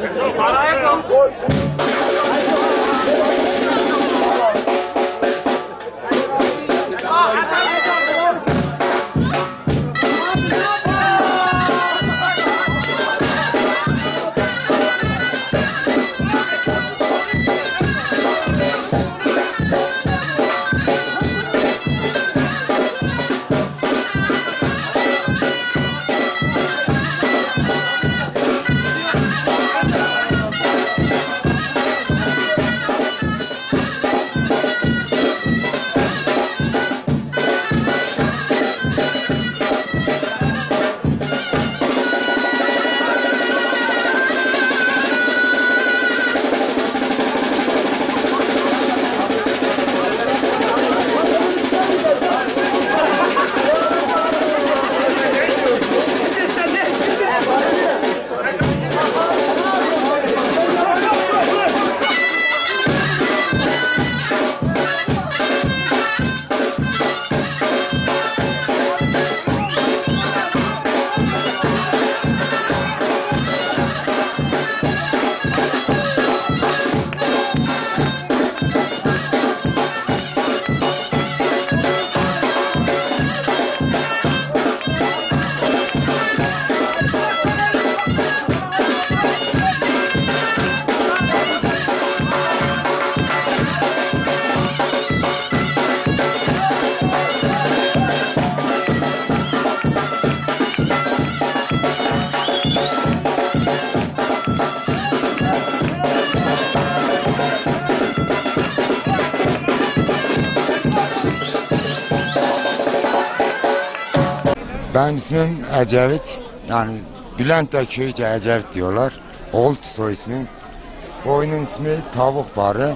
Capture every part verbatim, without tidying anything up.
Benim ismim Ecevit, yani Bülent'te köyce Ecevit diyorlar. Old soy ismim. Koyunun ismi Tavuk Barı.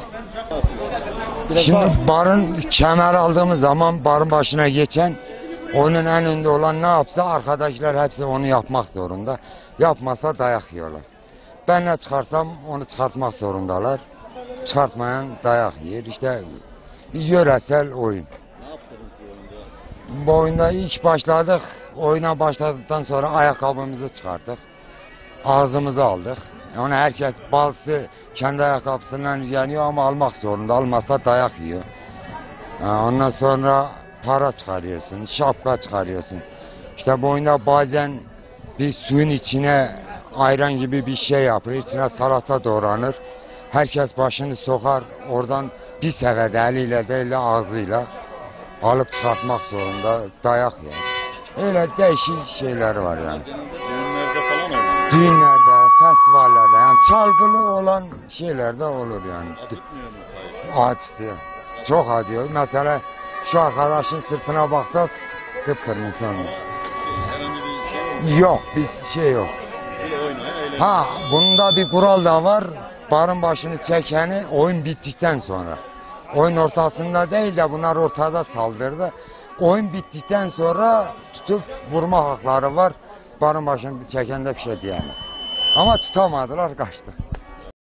Şimdi barın kemer aldığımız zaman barın başına geçen, onun en önünde olan ne yapsa arkadaşlar hepsi onu yapmak zorunda. Yapmasa dayak yiyorlar. Ben ne çıkarsam onu çıkartmak zorundalar. Çıkartmayan dayak yer. İşte bir yöresel oyun. Bu oyunda ilk başladık. Oyuna başladıktan sonra ayakkabımızı çıkarttık. Ağzımızı aldık. Yani herkes bazısı kendi ayakkabısından yeniyor ama almak zorunda. Almazsa dayak yiyor. Ondan sonra para çıkarıyorsun, şapka çıkarıyorsun. İşte bu oyunda bazen bir suyun içine ayran gibi bir şey yapılır. İçine salata doğranır. Herkes başını sokar. Oradan bir seferde eliyle değil ağzıyla alıp çıkartmak zorunda, dayak yer. Öyle değişik şeyler var yani. Düğünlerde falan olur. Düğünlerde, festivallerde, yani çalgılı olan şeylerde olur yani. Acıtmıyor mu? Acıtıyor. Çok acıyor. Mesela şu arkadaşın sırtına baksak kıpkırmızı olur. Herhangi bir şey Yok, bir şey yok. bir oynaya eğlenceli. Ha, bunda bir kural da var. Barın başını çekeni oyun bittikten sonra. Oyun ortasında değil de bunlar ortada saldırdı. Oyun bittikten sonra tutup vurma hakları var. Barın başını çekende bir şey diyemez. Ama tutamadılar, kaçtı.